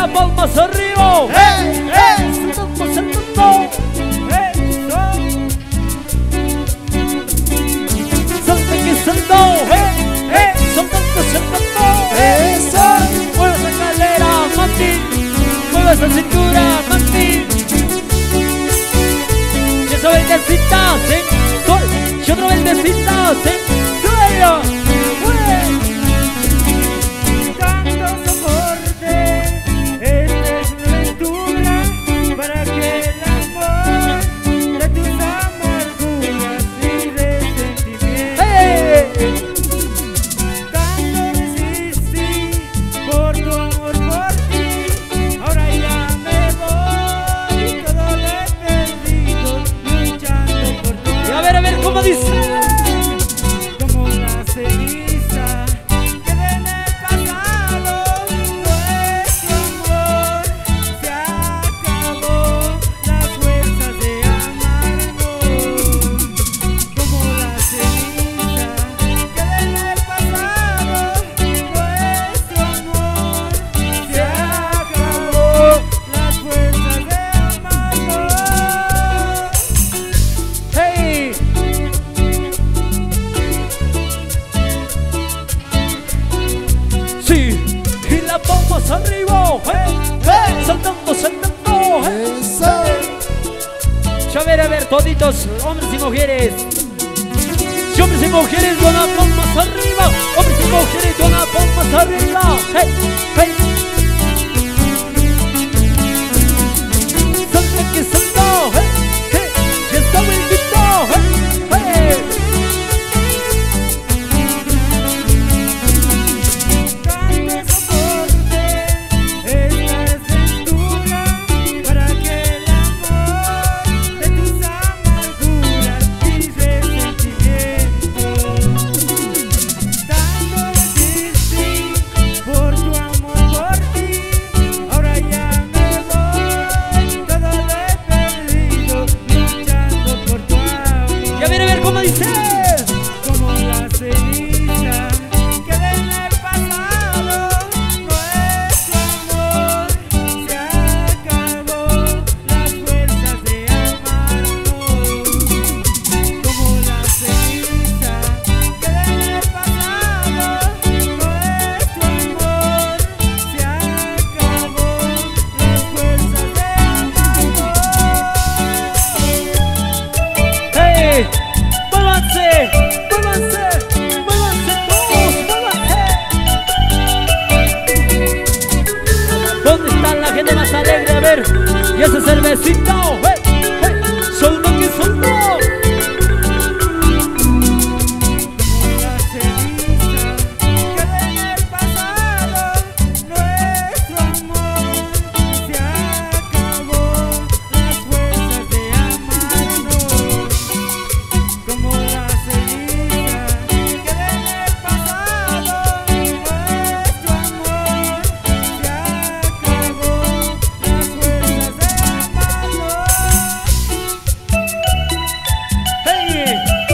las palmas arriba. ¡Hey! ¡Hey! Saltando, saltando. Salta que saltó. Saltando, saltando. ¡Eso! Mueve esa cadera, Mati. Mueve esa cintura, Mati. Y esa vueltecita, y otra vueltecita, suelo. Tanto soporte, esta es una aventura para que el amor de tus amarguras y resentimientos. Tanto resistí por tu amor por ti, ahora ya me voy, todo lo he perdido, luchando por tu amor. Y a ver cómo dice. Como la ceniza queda en el pasado, nuestro amor se acabó, las fuerzas de amarnos. Como la ceniza queda en el pasado, nuestro amor se acabó, las fuerzas de amarnos. Hey. Sí, y las palmas arriba. Saltando, saltando. ¡Eso! Ya a ver, toditos, hombres y mujeres. Y hombres y mujeres con las palmas arriba. Hombres y mujeres con las palmas arriba. Hey, hey. Salta que saltó. Hey, hey. Y está vueltito. Hey, hey. Tanto soporte, esta es aventura para que el amor de tus amarguras y resentimientos. Tanto resistí por tu amor por ti, ahora ya me voy, todo lo he perdido, luchando por tu amor. Y a ver cómo dice. Como la ceniza queda en el pasado, nuestro amor se acabó, las fuerzas de amarnos. Como la ceniza queda en el pasado, nuestro amor se acabó, las fuerzas de amarnos. Hey, muévanse, muévanse, muévanse todos, muévanse. ¿Dónde está la gente más alegre? A ver, y ese cervecito, hey, hey, soltó que soltó. La ceniza queda en el pasado, nuestro amor se acabó, las fuerzas de amarnos. Como la ceniza queda en el pasado, nuestro amor se acabó, las fuerzas de amarnos. Hey,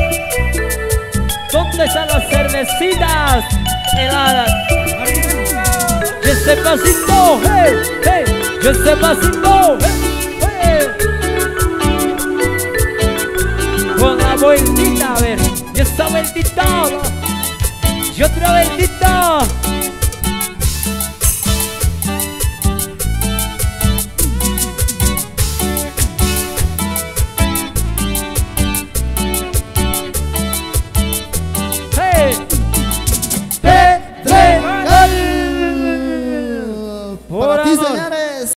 ¿dónde están las cervecitas heladas? Y ese pasito, hey, hey, y ese pasito, hey, hey. Con la vueltita, a ver, y esa vueltita, y otra vueltita.